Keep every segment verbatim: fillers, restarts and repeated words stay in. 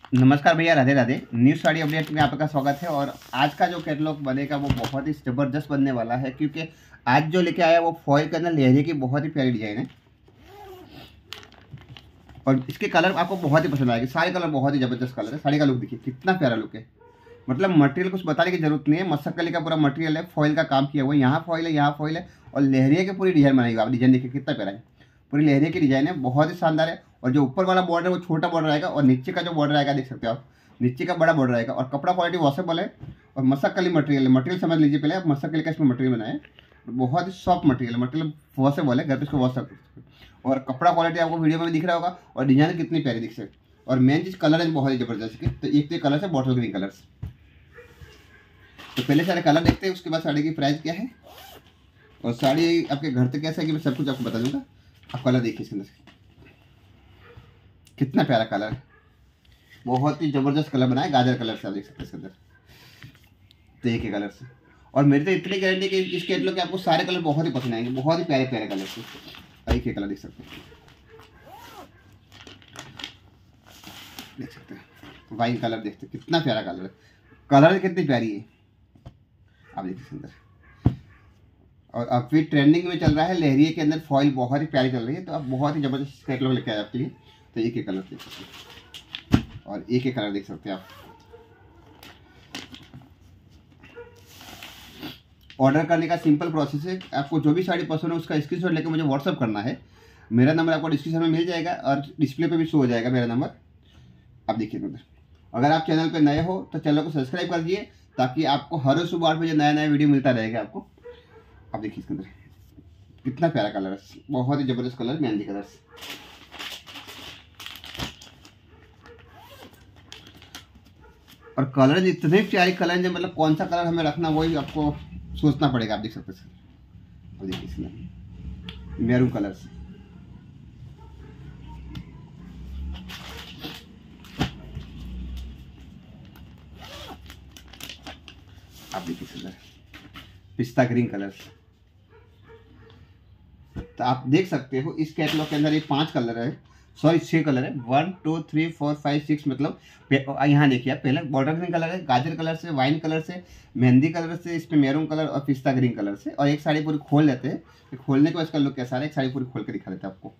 नमस्कार भैया, Radhe Radhe. New sari update में आपका स्वागत है। और आज का जो कैटलॉग बनेगा वो बहुत ही ज़बरदस्त बनने वाला है, क्योंकि आज जो लेके आया वो फॉइल के अंदर लहरिए की बहुत ही प्यारी डिजाइन है और इसके कलर आपको बहुत ही पसंद आएगी। सारे कलर बहुत ही ज़बरदस्त कलर है। साड़ी का लुक देखिए कितना प्यारा लुक है। मतलब मटेरियल कुछ बताने की जरूरत नहीं है, मस्सकली का पूरा मटेरियल है, फॉइल का काम किया हुआ है। यहाँ फॉइल है, यहाँ फॉइल है और लहरिए की पूरी डिजाइन बनाएगी। आप डिजाइन देखिए कितना प्यारा है, पूरी लहरिए की डिजाइन है, बहुत ही शानदार है। और जो ऊपर वाला बॉर्डर है वो छोटा बॉर्डर आएगा और नीचे का जो बॉर्डर आएगा देख सकते हो आप, नीचे का बड़ा बॉर्डर आएगा। और कपड़ा क्वालिटी वॉशेबल है और मस्सकली मटेरियल है। मटेरियल समझ लीजिए पहले आप, मस्सकली का इसमें मटेरियल बनाए, बहुत ही सॉफ्ट मटेरियल है। मटेरियल वॉशेबल है, घर पे इसको वॉश सकते हैं। और कपड़ा क्वालिटी आपको वीडियो में भी दिख रहा होगा और डिजाइन कितनी प्यारी दिख सकती है। और मेन चीज़ कलर है बहुत ही जबरदस्त की। तो एक तो कलर है बॉटल ग्रीन कलर। तो पहले सारे कलर देखते हैं, उसके बाद साड़ी की प्राइस क्या है और साड़ी आपके घर तक कैसा है कि मैं सब कुछ आपको बता दूंगा। आप कलर देखिए इसके अंदर कितना प्यारा कलर है, बहुत ही जबरदस्त कलर बना है। गाजर कलर से आप देख सकते हैं इसके अंदर, तो एक ही कलर से। और मेरी तो इतनी गारंटी कि इस कैटलॉग के आपको सारे कलर बहुत ही पसंद आएंगे, बहुत ही प्यारे प्यारे कलर से। एक ही कलर देख सकते हैं, देख सकते हैं वाइन कलर, देखते हैं कितना प्यारा कलर है। कलर कितनी प्यारी है आप देखिए सुंदर। और अब फिर ट्रेंडिंग में चल रहा है लहरिए के अंदर फॉइल, बहुत ही प्यारी चल रही है। तो अब बहुत ही जबरदस्त कैटलॉग लेके आए आपके लिए। तो एक ही कलर देख सकते हैं और एक ही कलर देख सकते हैं आप। ऑर्डर करने का सिंपल प्रोसेस है, आपको जो भी साड़ी पसंद है उसका स्क्रीनशॉट लेकर मुझे व्हाट्सअप करना है। मेरा नंबर आपको डिस्क्रिप्शन में मिल जाएगा और डिस्प्ले पे भी शो हो जाएगा मेरा नंबर, आप देखिए उधर। अगर आप चैनल पर नए हो तो चैनल को सब्सक्राइब कर दिए, ताकि आपको हर रोज सुबह आठ बजे नया नया वीडियो मिलता रहेगा आपको। आप देखिए इसके अंदर कितना प्यारा कलर है, बहुत ही जबरदस्त कलर, मेहंदी कलर। और कलर इतने प्यारे कलर हैं, मतलब कौन सा कलर हमें रखना वही आपको सोचना पड़ेगा। आप देख सकते हैं, और देखिए इसमें मैरून कलर से आप देखिए सुंदर पिस्ता ग्रीन कलर से। तो आप देख सकते हो इस कैटलॉग के अंदर ये पांच कलर है, सॉरी छह कलर है। One two three four five six, मतलब यहाँ देखिए आप, पहले बॉर्डर ग्रीन कलर है, गाजर कलर से, वाइन कलर से, मेहंदी कलर से, इस पे मैरून कलर और पिस्ता ग्रीन कलर से। और एक साड़ी पूरी खोल लेते हैं, खोलने के बाद इसका लुक कैसा है, एक साड़ी पूरी खोल के दिखा देते हैं आपको।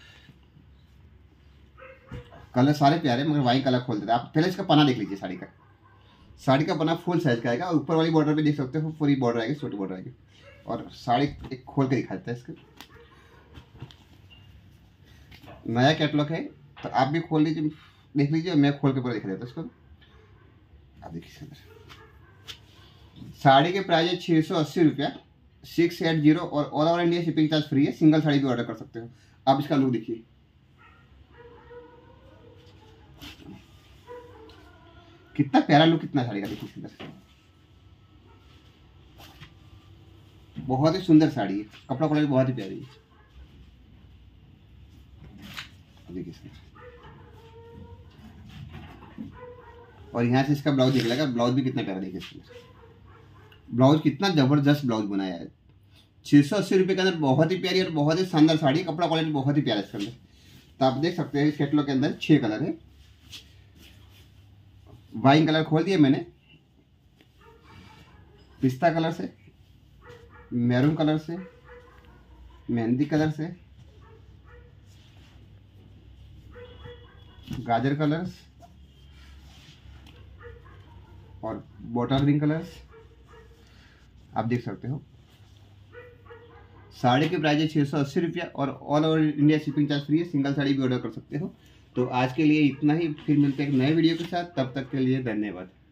कलर सारे प्यारे, मगर वाइन कलर खोल देते हैं आप। पहले इसका पना देख लीजिए साड़ी का। साड़ी का पना फुल साइज का आएगा और ऊपर वाली बॉर्डर पे देख सकते हो पूरी बॉर्डर आएगी, छोटी बॉर्डर आएगी। और साड़ी एक खोल के दिखा देता है इसके, नया कैटलॉग है। तो आप भी खोल लीजिए, देख लीजिए, मैं खोल के पूरा दिखा देता हूँ इसको। आप देखिए साड़ी के प्राइस है छः सौ अस्सी रुपया, सिक्स एट जीरो। और all over India shipping charge free है। सिंगल साड़ी भी ऑर्डर कर सकते हो आप। इसका लुक देखिए कितना प्यारा लुक, कितना साड़ी का देखिए सुंदर, बहुत ही सुंदर साड़ी है। कपड़ा क्वालिटी बहुत ही प्यारी है, देखिए। और यहाँ से इसका ब्लाउज निकलेगा, ब्लाउज भी कितना प्यारा देखिए इसमें। ब्लाउज कितना जबरदस्त ब्लाउज बनाया है। छः सौ अस्सी रुपये के अंदर बहुत ही प्यारी और बहुत ही शानदार साड़ी, कपड़ा क्वालिटी बहुत ही प्यारा इसके अंदर। तो आप देख सकते हैं इस कैटलॉग के अंदर छह कलर है। वाइन कलर खोल दिया मैंने, पिस्ता कलर से, मैरून कलर से, मेहंदी कलर से, गाजर कलर्स और बॉटल ग्रीन कलर्स। आप देख सकते हो साड़ी की प्राइस है छः सौ अस्सी रुपया और all over India shipping charge free है। सिंगल साड़ी भी ऑर्डर कर सकते हो। तो आज के लिए इतना ही, फिर मिलते हैं एक नए वीडियो के साथ, तब तक के लिए धन्यवाद।